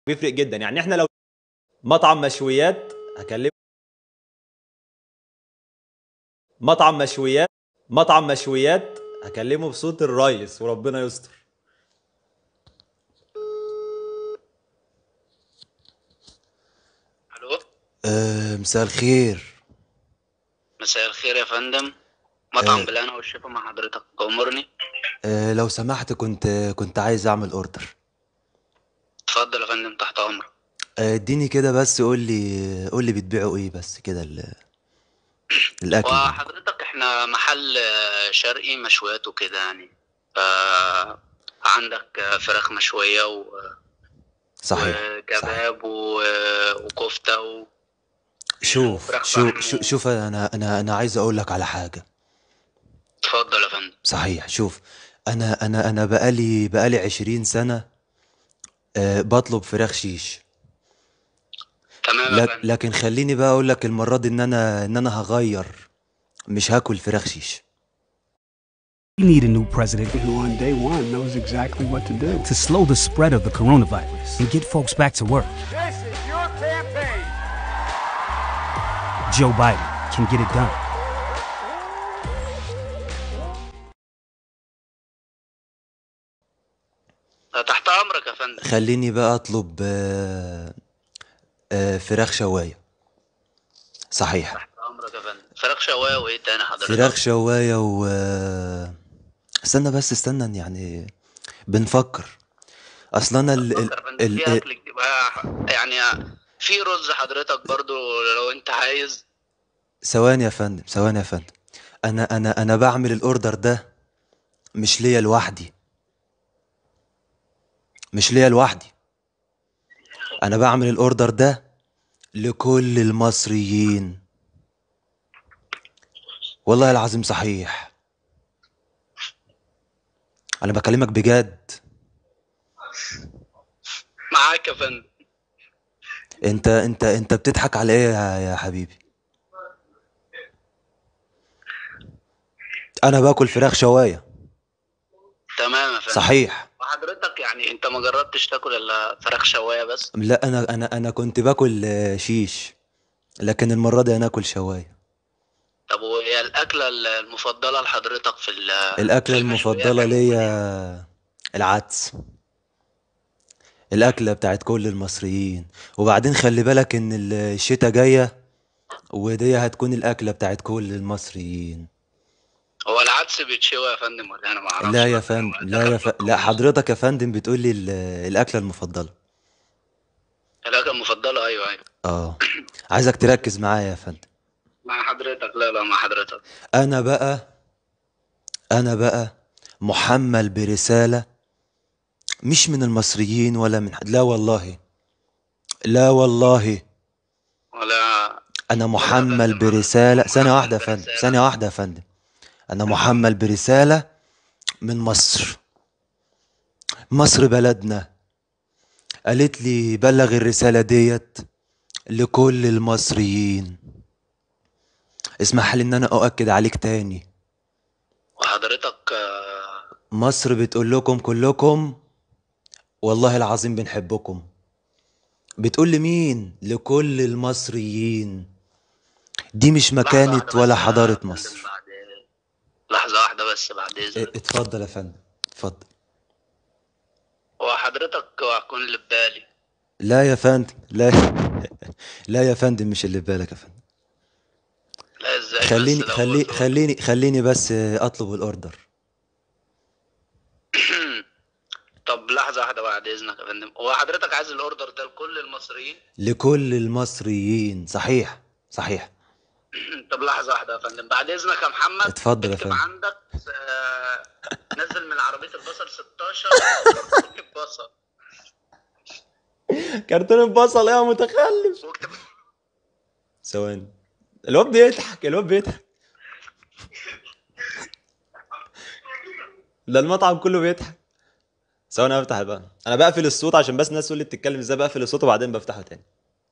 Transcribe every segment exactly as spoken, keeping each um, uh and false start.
بيفرق جدا. يعني احنا لو مطعم مشويات هكلمه، مطعم مشويات مطعم مشويات هكلمه بصوت الريس وربنا يستر. الو. أه مساء الخير. مساء الخير يا فندم. مطعم أه بلانا والشفا مع حضرتك، أمرني. أه لو سمحت كنت كنت عايز اعمل اوردر. اتفضل يا فندم، تحت امرك. أه، اديني كده بس، قول لي قول لي بتبيعوا ايه بس كده ال- الاكل اللي عندكم. وحضرتك احنا محل آه، شرقي مشويات وكده يعني. ف عندك آه، فراخ مشوية و- صحيح صحيح. وكباب و- وكفتة و- شوف وفراخ شوف فحم شوف, و- شوف انا انا انا عايز اقول لك على حاجه. اتفضل يا فندم. صحيح. شوف، انا انا انا بقالي بقالي عشرين سنه أه بطلب فراخ شيش. تمام يا لك فندم. لكن خليني بقى اقول لك المره دي ان انا ان انا هغير، مش هاكل فراخ شيش. We need a new president who on day one knows exactly what to do. to slow the spread of the coronavirus and get folks back to work. This is your campaign. Joe Biden can get it done. تحت امرك يا فندم. خليني بقى اطلب أه أه فراخ شوايه. صحيح. تحت امرك يا فندم. فراخ شوايه وايه تاني حضرتك؟ فراخ شوايه و استنى بس استنى يعني بنفكر. اصل انا ال... ال... فكر يا فندم، ال... في ال... اكل كتير بقى- يعني في رز حضرتك برضو لو انت عايز. ثواني يا فندم، ثواني يا فندم. انا انا انا بعمل الاوردر ده مش ليا لوحدي، مش ليا لوحدي. انا بعمل الاوردر ده لكل المصريين، والله العظيم صحيح. انا بكلمك بجد. معاك يا فندم. انت انت انت بتضحك على ايه يا يا حبيبي؟ انا باكل فراخ شوايه. تمام يا فندم. صحيح. وحضرتك يعني انت ما جربتش تاكل الا فراخ شوايه بس؟ لا، انا انا انا كنت باكل آه، شيش، لكن المره دي انا اكل شوايه. طب وهي الاكله المفضله لحضرتك في ال- الاكله في المشويات المفضله عموما يعني؟ ليا العدس، الاكله بتاعت كل المصريين. وبعدين خلي بالك ان الشتاء جايه، ودي هتكون الاكله بتاعت كل المصريين. هو العدس بيتشوي يا فندم ولا انا ما اعرفش لا يا مثلا فندم، ولا لا يا دخل ف... في لا القاموس؟ حضرتك يا فندم بتقول لي ال- الاكله المفضله. الاكله المفضله، ايوه ايوه. اه، عايزك تركز معايا يا فندم. مع حضرتك. لا لا، مع حضرتك. انا بقى انا بقى محمل برساله، مش من المصريين ولا من حد، لا والله، لا والله. ولا انا ولا يا محمل فندم. برسالة، ثانية محمد واحدة يا فندم، برسالة. ثانية واحدة يا فندم. انا محمل برسالة من مصر. مصر بلدنا قالت لي بلغ الرسالة ديت لكل المصريين. اسمح لي ان انا اؤكد عليك تاني. وحضرتك آه، مصر بتقول لكم كلكم والله العظيم بنحبكم. بتقول لمين؟ لكل المصريين. دي مش لحظه مكانة واحده ولا بس حضارة يا فندم، مصر. بعد لحظه واحده بس بعد اه، اذنك. اتفضل يا فندم، اتفضل. وحضرتك هكون اللي ببالي. لا يا فندم، لا. لا يا فندم، مش اللي في بالك يا فندم. لا ازاي بس خليني ده هو خلي ذوقي. خليني خليني بس اطلب الاوردر. طب لحظة واحدة بعد إذنك يا فندم، هو حضرتك عايز الأوردر ده لكل المصريين؟ لكل المصريين، صحيح صحيح. طب لحظة واحدة يا فندم بعد إذنك يا محمد. اتفضل يا اكتب فندم. عندك آه، نزل من عربية البصل ستاشر كرتون بصل. كرتون البصل ايه يا متخلف؟ واكتب ثواني، الواد بيضحك، الواد بيضحك. ده المطعم كله بيضحك. ثواني افتح بقى، انا بقفل الصوت عشان بس الناس تقول لي بتتكلم ازاي، بقفل الصوت وبعدين بفتحه تاني.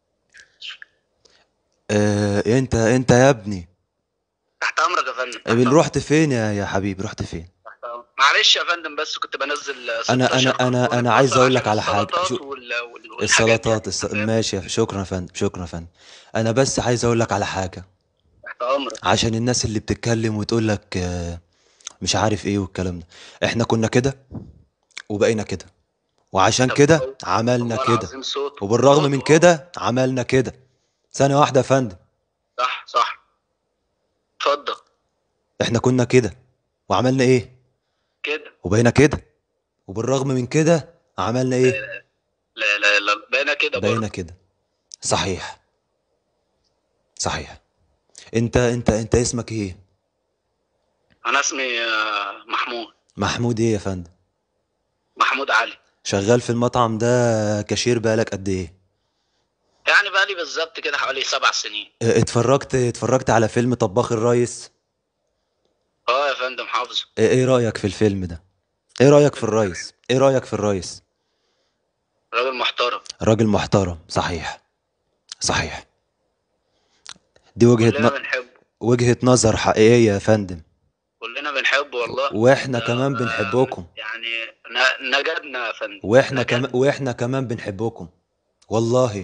اه، انت انت يا ابني. تحت أمرك يا فندم. تحت اه، أمرك. رحت فين يا يا حبيبي؟ رحت فين؟ تحت أمرك. معلش يا فندم، بس كنت بنزل انا انا ستاشر انا كرتونة انا عايز بصل اقول لك عشان على حاجه. السلطات شو وال... وال- والحاجات السلطات يعني، الس... أنت فاهم؟ ماشي يا- شكرا يا فندم، شكرا يا فندم. انا بس عايز اقول لك على حاجه، تحت امرك. عشان الناس اللي بتتكلم وتقول لك آه، مش عارف ايه والكلام ده. احنا كنا كده وبقينا كده، وعشان طب كده هو- عملنا والله كده، العظيم صوته وبالرغم من صوته اه. كده عملنا كده. ثانيه واحده يا فندم. صح صح. اتفضل. احنا كنا كده وعملنا ايه؟ كده. وبقينا كده، وبالرغم من كده عملنا ايه؟ لا لا لا، بقينا كده بقينا برضه. كده. صحيح، صحيح. انت انت انت اسمك ايه؟ انا اسمي آه، محمود. محمود ايه يا فندم؟ محمود علي. شغال في المطعم ده كاشير بقالك قد ايه؟ يعني بقى لي بالظبط كده حوالي سبع سنين. اه، اتفرجت اتفرجت على فيلم طباخ الريس؟ اه يا فندم حافظه. اه، ايه رأيك في الفيلم ده؟ ايه رأيك في الريس؟ ايه رأيك في الريس؟ راجل محترم. راجل محترم، صحيح، صحيح. دي وجهة كلنا ن... بنحبه. وجهة نظر حقيقية يا فندم. كلنا بنحبه والله. واحنا ده كمان آه، بنحبكم. يعني ن- نجدنا يا فندم. واحنا كمان نجدنا. واحنا كمان بنحبكم، والله.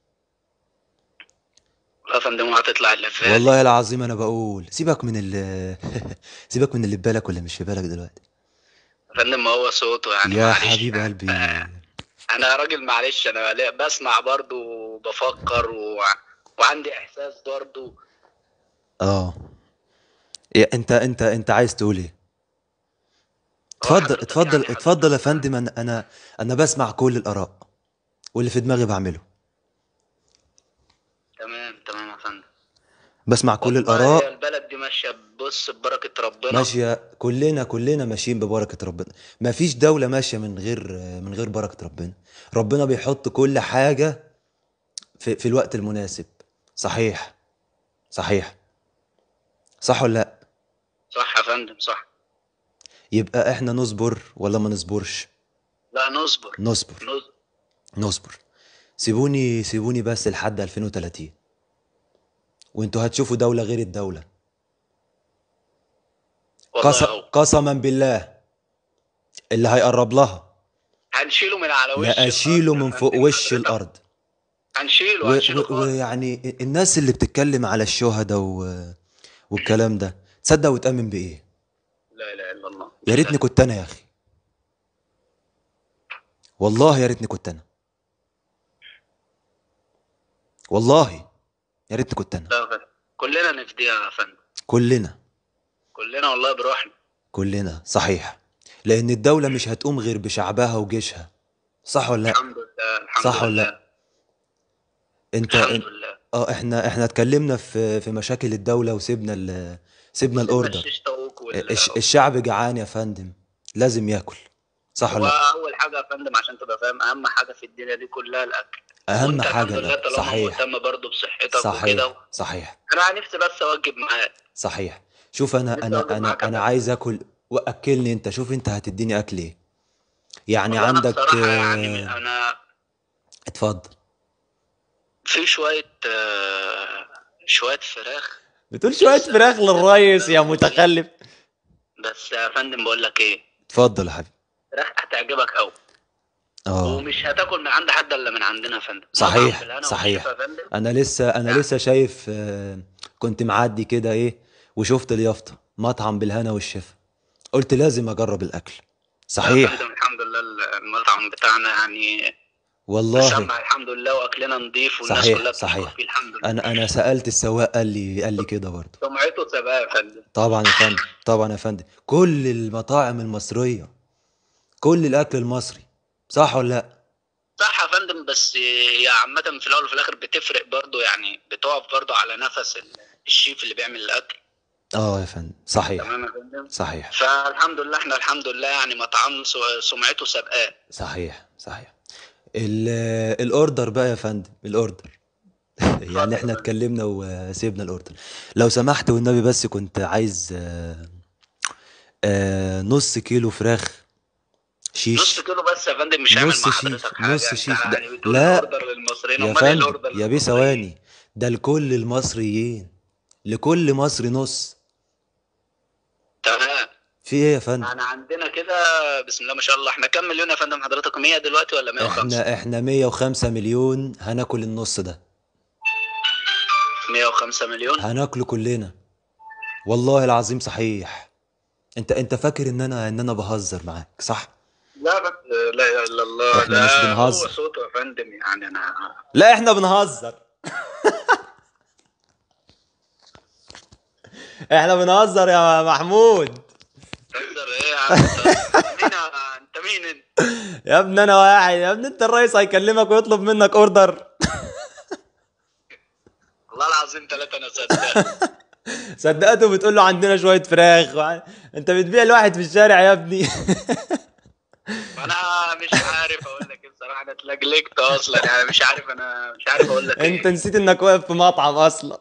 يا فندم وهتطلع اللي في بالي. والله العظيم انا بقول سيبك من ال سيبك من اللي في بالك واللي مش في بالك دلوقتي. يا فندم ما هو صوته يعني يا معلش حبيب يعني. قلبي. انا راجل معلش، انا لا- بسمع برضو وبفكر و... وعندي احساس برضو. اه، يا انت انت انت عايز تقول ايه؟ هو اتفضل حضرتك اتفضل يعني اتفضل يا حضرتك فندم. انا انا انا بسمع كل الاراء، واللي في دماغي بعمله. تمام تمام يا فندم. بسمع كل والله هي الاراء. البلد دي ماشيه، بص ببركه ربنا. ماشيه، كلنا كلنا ماشيين ببركه ربنا. مفيش دوله ماشيه من غير من غير بركه ربنا. ربنا بيحط كل حاجه في في الوقت المناسب. صحيح، صحيح. صح ولا لا؟ صح يا فندم صح. يبقى احنا نصبر ولا ما نصبرش؟ لا نصبر. نصبر، نصبر. نصبر. سيبوني سيبوني بس لحد ألفين وثلاثين، وانتوا هتشوفوا دولة غير الدولة. والله قسم اهو. قسما بالله، اللي هيقرب لها هنشيله من على وش لا الارض اشيله يا من فوق فندم وش حضرتك. الارض. هنشيله و- هنشيله و- خالص. ويعني الناس اللي بتتكلم على الشهداء و- والكلام ده، تصدق وتأمن بإيه؟ لا اله الا الله. يا ريتني كنت انا يا اخي، والله يا ريتني كنت انا، والله يا ريتني كنت انا. لا يا فندم. كلنا نفديها يا فندم. كلنا كلنا والله بروحنا. كلنا، صحيح. لان الدولة مش هتقوم غير بشعبها وجيشها. صح ولا لا؟ الحمد لله الحمد صح ولا لله. لا؟ انت الحمد إن- لله. اه احنا احنا اتكلمنا في في مشاكل الدولة، وسيبنا ال سيبنا سيبنا الاوردر. الشيش طاووق وال... الش- الشعب جعان يا فندم، لازم ياكل. صح هو ولا لا؟ اول حاجه يا فندم عشان تبقى فاهم، اهم حاجه في الدنيا دي كلها الاكل. اهم وانت الحمد حاجة لله الاكل. طالما صحيح، مهتم برضه بصحتك وكده. صحيح، صحيح، انا عن نفسي بس اوجب معاك. صحيح. شوف انا نفسي انا اوجب معاك انا يا انا فندم. عايز اكل، واكلني انت. شوف انت هتديني اكل ايه؟ يعني والله انا عندك بصراحه يعني آه، انا اتفضل. في شويه آه، شويه فراخ. بتقول شويه لسه فراخ للريس يا بقالهم يومين. متخلف. بس يا فندم بقول لك ايه، اتفضل يا حبيبي. فراخ هتعجبك قوي. اه، ومش هتاكل من عند حد الا من عندنا يا فندم. مطعم صحيح، بالهنا صحيح. والشفا يا فندم. انا لسه انا يعني لسه شايف آه، كنت معدي كده ايه، وشفت اليافطة مطعم بالهنا والشفا، قلت لازم اجرب الاكل. لا يا صحيح، فندم الحمد لله المطعم بتاعنا يعني والله. مسمع الحمد لله، واكلنا نضيف والناس صحيح، كلها بتشكر صحيح. فيه الحمد لله. انا انا سألت السواق، قال لي قال لي كده برضه. سمعته سباق يا فندم. طبعا يا فندم، طبعا يا فندم. كل المطاعم المصرية، كل الاكل المصري. صح ولا لا؟ صح يا فندم، بس هي عامة في الأول وفي الآخر بتفرق برضه، يعني بتقف برضه على نفس ال- الشيف اللي بيعمل الأكل. اه يا فندم، صحيح، تمام يا فندم. صحيح، فالحمد لله احنا الحمد لله يعني مطعم س- سمعته سابقاه. صحيح، صحيح. ال- الاوردر بقى يا فندم، الاوردر. يعني احنا اتكلمنا وسيبنا الاوردر. لو سمحت والنبي، بس كنت عايز آه، آه، نص كيلو فراخ نص شيش. كيلو بس يا فندم مش هيعمل نص مع شيش، حضرتك حاجة. نص انت شيش ده. يعني بتقول لا الاوردر للمصريين، يا امال ايه فندم، الاوردر يا بيه للمصريين؟ ثواني. ده لكل المصريين، لكل مصري نص. تمام. في ايه يا فندم؟ احنا عندنا كده بسم الله ما شاء الله، احنا كام مليون يا فندم حضرتك؟ مية دلوقتي ولا مية وخمسة؟ احنا احنا مية وخمسة مليون، هناكل النص ده. مية وخمسة مليون؟ هناكله كلنا. والله العظيم صحيح. انت انت فاكر ان انا ان انا بهزر معاك صح؟ لا بس لا اله الا الله، احنا مش ده بنهزر. هو صوته يا فندم يعني. انا لا احنا بنهزر. احنا بنهزر يا محمود. بهزر ايه يا عم؟ انت مين يا- انت مين انت؟ يا ابني انا واحد، يا ابني انت الرئيس هيكلمك ويطلب منك اوردر. والله العظيم ثلاثة انا صدقت. صدقته بتقول له عندنا شويه فراخ وع- انت بتبيع لواحد في الشارع يا ابني. انا مش عارف اقول لك ايه بصراحه، انا اتلجلجت اصلا يعني، مش عارف انا مش عارف اقول لك انت ايه. نسيت انك واقف في مطعم اصلا.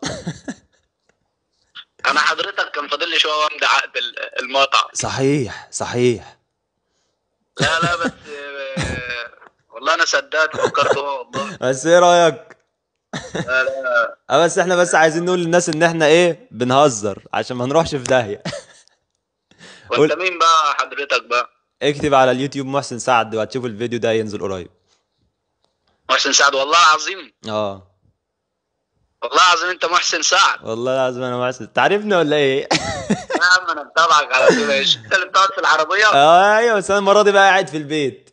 انا حضرتك كان فاضل لي شويه وامضي عقد ال- المطعم. صحيح صحيح. لا لا بس آه، والله انا صدقت فكرت هو والله. بس ايه رايك؟ لا لا اه بس احنا بس عايزين نقول للناس ان احنا ايه بنهزر عشان ما نروحش في داهيه. وانت قول. مين بقى حضرتك بقى؟ اكتب على اليوتيوب محسن سعد وهتشوف الفيديو ده ينزل قريب. محسن سعد؟ والله العظيم اه والله العظيم انت محسن سعد؟ والله العظيم انا محسن، تعرفني ولا ايه؟ يا عم انا متابعك على طول. ايش انت اللي بتقعد في العربيه؟ اه ايوه بس انا المره دي بقى قاعد في البيت.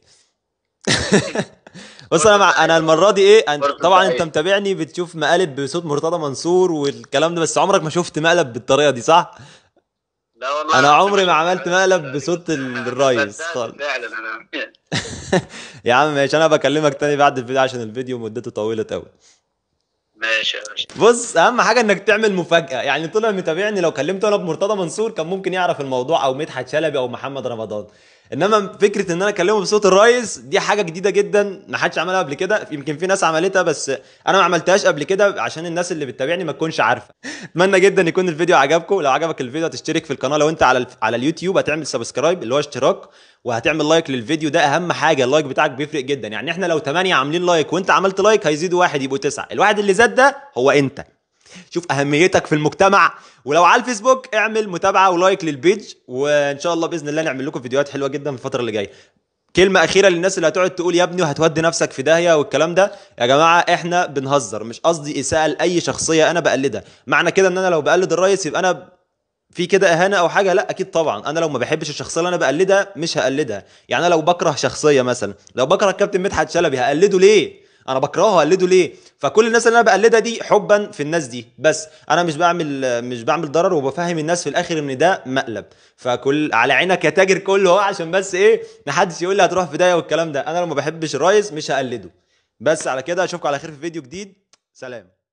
بص انا مع... انا المره دي ايه أنت... برضه طبعا انت سعيد. متابعني بتشوف مقالب بصوت مرتضى منصور والكلام ده، بس عمرك ما شفت مقلب بالطريقه دي صح؟ لا والله انا العظيم عمري ما شفت عملت حاجة مقلب تقريبا. بصوت أنا الريس صدقت خالص. فعلا انا. يا عم ماشي، انا بكلمك تاني بعد الفيديو عشان الفيديو مدته طويله قوي. ماشي يا باشا. بص اهم حاجه انك تعمل مفاجاه، يعني طلع متابعني لو كلمته انا بمرتضى منصور كان ممكن يعرف الموضوع، او مدحت شلبي او محمد رمضان. انما فكره ان انا اكلمه بصوت الريس دي حاجه جديده جدا ما حدش عملها قبل كده، يمكن في ناس عملتها بس انا ما عملتهاش قبل كده عشان الناس اللي بتتابعني ما تكونش عارفه. اتمنى جدا يكون الفيديو عجبكم، لو عجبك الفيديو هتشترك في القناه، لو انت على ال- على اليوتيوب هتعمل سبسكرايب اللي هو اشتراك، وهتعمل لايك للفيديو ده. اهم حاجه اللايك بتاعك بيفرق جدا، يعني احنا لو تمانية عاملين لايك وانت عملت لايك هيزيدوا واحد يبقوا تسعة، الواحد اللي زاد ده هو انت. شوف اهميتك في المجتمع. ولو على الفيسبوك اعمل متابعه ولايك للبيج، وان شاء الله باذن الله نعمل لكم فيديوهات حلوه جدا في الفتره اللي جايه. كلمه اخيره للناس اللي هتقعد تقول يا ابني وهتودي نفسك في داهيه والكلام ده، يا جماعه احنا بنهزر، مش قصدي اساءه لاي شخصيه انا بقلدها. معنى كده ان انا لو بقلد الريس يبقى انا في كده اهانه او حاجه؟ لا اكيد طبعا. انا لو ما بحبش الشخصيه اللي انا بقلدها مش هقلدها. يعني انا لو بكره شخصيه مثلا، لو بكره الكابتن مدحت شلبي هقلده ليه؟ انا بكرهه هقلده ليه؟ فكل الناس اللي انا بقلدها دي حبا في الناس دي، بس انا مش بعمل مش بعمل ضرر، وبفهم الناس في الاخر ان ده مقلب. فكل على عينك يا تاجر كله اهو، عشان بس ايه محدش يقول لي هتروح في داهيه والكلام ده. انا لو ما بحبش الرايز مش هقلده. بس على كده اشوفكم على خير في فيديو جديد. سلام.